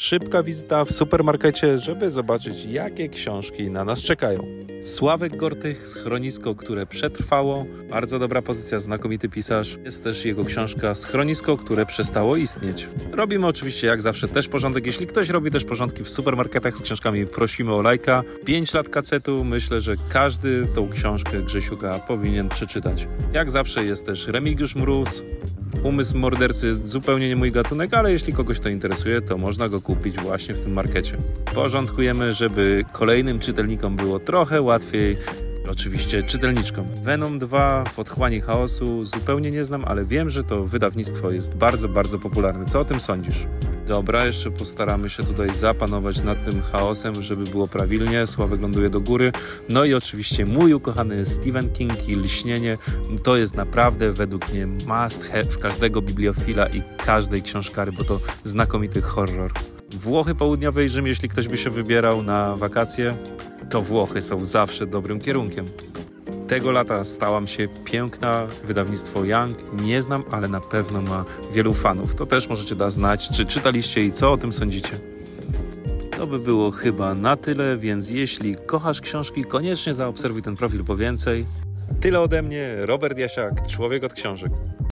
Szybka wizyta w supermarkecie, żeby zobaczyć, jakie książki na nas czekają. Sławek Gortych, Schronisko, które przetrwało. Bardzo dobra pozycja, znakomity pisarz. Jest też jego książka Schronisko, które przestało istnieć. Robimy oczywiście jak zawsze też porządek. Jeśli ktoś robi też porządki w supermarketach z książkami, prosimy o lajka. 5 lat kacetu. Myślę, że każdy tą książkę Grzesiuka powinien przeczytać. Jak zawsze jest też Remigiusz Mróz. Umysł mordercy, zupełnie nie mój gatunek, ale jeśli kogoś to interesuje, to można go kupić właśnie w tym markecie. Porządkujemy, żeby kolejnym czytelnikom było trochę łatwiej. Oczywiście czytelniczkom. Venom 2 w otchłani chaosu zupełnie nie znam, ale wiem, że to wydawnictwo jest bardzo, bardzo popularne. Co o tym sądzisz? Dobra, jeszcze postaramy się tutaj zapanować nad tym chaosem, żeby było prawilnie. Sławek ląduje do góry. No i oczywiście mój ukochany Stephen King i Lśnienie. To jest naprawdę według mnie must have każdego bibliofila i każdej książkary, bo to znakomity horror. Włochy południowe i Rzym, jeśli ktoś by się wybierał na wakacje, to Włochy są zawsze dobrym kierunkiem. Tego lata stałam się piękna, wydawnictwo Young. Nie znam, ale na pewno ma wielu fanów. To też możecie dać znać, czy czytaliście i co o tym sądzicie. To by było chyba na tyle, więc jeśli kochasz książki, koniecznie zaobserwuj ten profil po więcej. Tyle ode mnie, Robert Jasiak, człowiek od książek.